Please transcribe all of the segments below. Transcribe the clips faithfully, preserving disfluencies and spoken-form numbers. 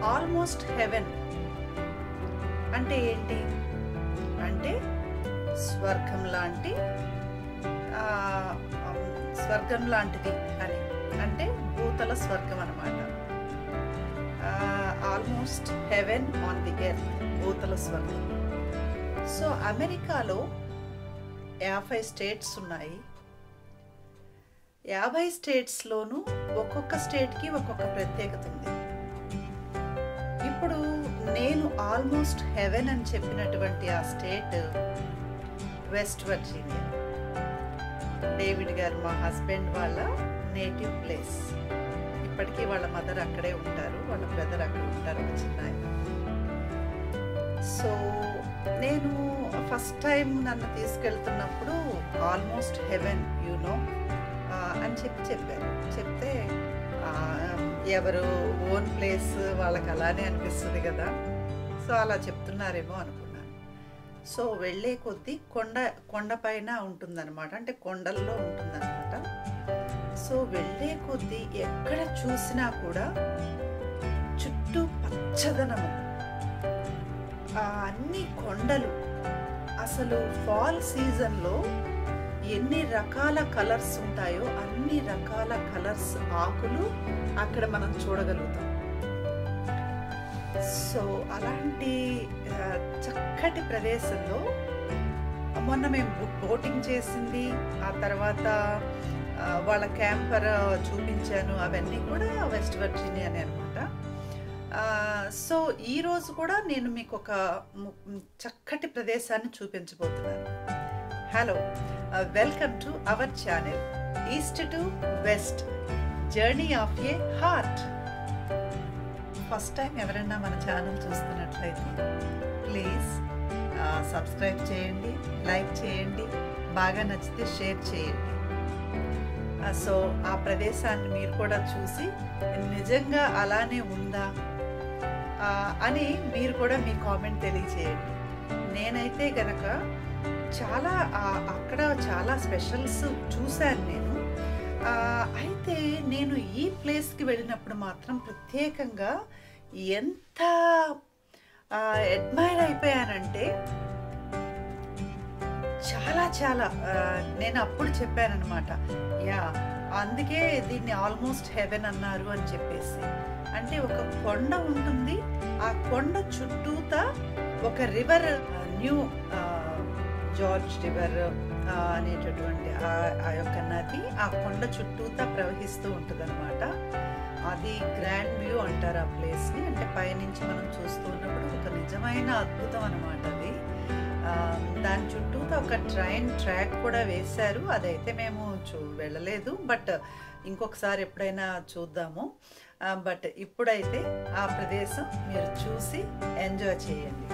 Almost haven అంటే ఏంటి అంటే స్వర్గం లాంటి స్వర్గం లాంటిది అని, అంటే భూతల స్వర్గం అన్నమాట. Almost heaven on the earth, భూతల స్వర్గం. సో అమెరికాలో యాభై స్టేట్స్ ఉన్నాయి. యాభై స్టేట్స్లోనూ ఒక్కొక్క స్టేట్కి ఒక్కొక్క ప్రత్యేకత ఉంది. ఇప్పుడు నేను ఆల్మోస్ట్ హెవెన్ అని చెప్పినటువంటి ఆ స్టేట్ వెస్ట్ వర్జీనియా. డేవిడ్ గారు మా హస్బెండ్ వాళ్ళ నేటివ్ ప్లేస్. ఇప్పటికీ వాళ్ళ మదర్ అక్కడే ఉంటారు, వాళ్ళ బ్రదర్ అక్కడ ఉంటారు, ఒక చిన్న ఆయన. సో నేను ఫస్ట్ టైం నన్ను తీసుకెళ్తున్నప్పుడు ఆల్మోస్ట్ హెవెన్ యూనో అని చెప్పి చెప్పారు. చెప్తే ఎవరు ఓన్ ప్లేస్ వాళ్ళకి అలానే అనిపిస్తుంది కదా, సో అలా చెప్తున్నారేమో అనుకున్నాను. సో వెళ్ళే కొద్దీ కొండ కొండపైన ఉంటుందన్నమాట, అంటే కొండల్లో ఉంటుందన్నమాట. సో వెళ్ళే కొద్దీ ఎక్కడ చూసినా కూడా చుట్టూ పచ్చదనము, అన్ని కొండలు. అసలు ఫాల్ సీజన్లో ఎన్ని రకాల కలర్స్ ఉంటాయో అన్ని రకాల కలర్స్ ఆకులు అక్కడ మనం చూడగలుగుతాం. సో అలాంటి చక్కటి ప్రదేశంలో మొన్న మేము బోటింగ్ చేసింది, ఆ తర్వాత వాళ్ళ క్యాంపర్ చూపించాను, అవన్నీ కూడా వెస్ట్ వర్జీనియానే అనమాట. సో ఈరోజు కూడా నేను మీకు ఒక చక్కటి ప్రదేశాన్ని చూపించబోతున్నాను. Hello, welcome to our channel east to west journey of a heart. First time ఎవరైనా మన ఛానల్ చూస్తున్నట్లయితే ప్లీజ్ సబ్స్క్రైబ్ చేయండి, లైక్ చేయండి, బాగా నచ్చితే షేర్ చేయండి. సో ఆ ప్రదేశాన్ని మీరు కూడా చూసి నిజంగా అలానే ఉందా అని మీరు కూడా మీ కామెంట్ తెలియచేయండి. నేనైతే గనక చాలా అక్కడ చాలా స్పెషల్స్ చూశాను నేను. అయితే నేను ఈ ప్లేస్కి వెళ్ళినప్పుడు మాత్రం ప్రత్యేకంగా ఎంత అడ్మైర్ అయిపోయానంటే చాలా చాలా నేను అప్పుడు చెప్పానన్నమాట, యా అందుకే దీన్ని ఆల్మోస్ట్ హెవెన్ అన్నారు అని చెప్పేసి. అంటే ఒక కొండ ఉంటుంది, ఆ కొండ చుట్టూతా ఒక రివర్, న్యూ జార్జ్ రివర్ అనేటటువంటి ఆ యొక్క నది ఆ కొండ చుట్టూతా ప్రవహిస్తూ ఉంటుంది అనమాట. అది గ్రాండ్ వ్యూ అంటారు ఆ ప్లేస్ని. అంటే పైనుంచి మనం చూస్తూ ఉన్నప్పుడు ఒక నిజమైన అద్భుతం అనమాట అది. దాని చుట్టూతా ఒక ట్రైన్ ట్రాక్ కూడా వేశారు, అదైతే మేము చూ వెళ్ళలేదు, బట్ ఇంకొకసారి ఎప్పుడైనా చూద్దాము. బట్ ఇప్పుడైతే ఆ ప్రదేశం మీరు చూసి ఎంజాయ్ చేయండి.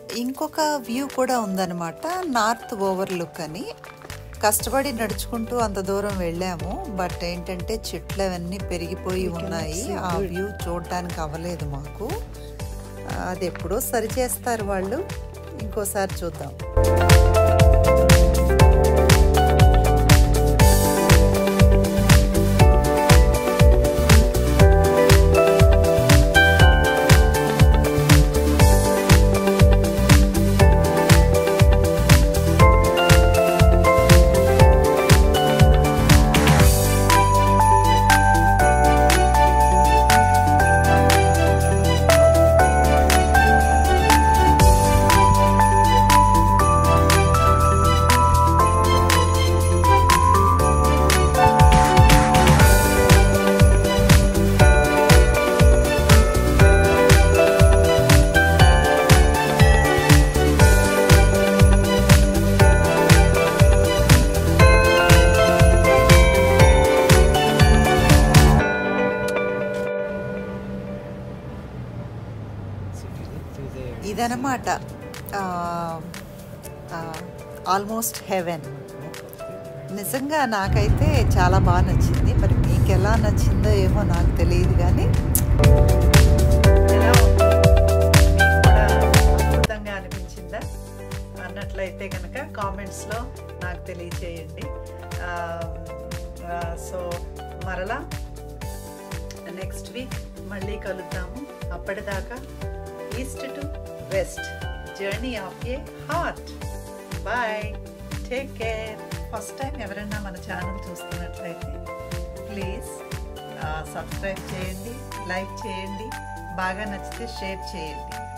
ఇంకొక వ్యూ కూడా ఉందన్నమాట, నార్త్ ఓవర్లుక్ అని. కష్టపడి నడుచుకుంటూ అంత దూరం వెళ్ళాము, బట్ ఏంటంటే చెట్లు అవన్నీ పెరిగిపోయి ఉన్నాయి, ఆ వ్యూ చూడడానికి అవ్వలేదు మాకు. అది ఎప్పుడో సరి చేస్తారు వాళ్ళు, ఇంకోసారి చూద్దాం. ఇదన్నమాట ఆల్మోస్ట్ హెవెన్. నిజంగా నాకైతే చాలా బాగా నచ్చింది, మరి మీకు ఎలా నచ్చిందో ఏమో నాకు తెలియదు, కానీ ఎలా కూడా అద్భుతంగా అనిపించిందా అన్నట్లయితే కనుక కామెంట్స్లో నాకు తెలియచేయండి. సో మరలా నెక్స్ట్ వీక్ మళ్ళీ కలుద్దాము. అప్పటిదాకా east to west journey of a heart. Bye, take care. First time ఎవరైనా మన ఛానల్ చూస్తున్నట్లయితే ప్లీజ్ సబ్స్క్రైబ్ చేయండి, లైక్ చేయండి, బాగా నచ్చితే షేర్ చేయండి.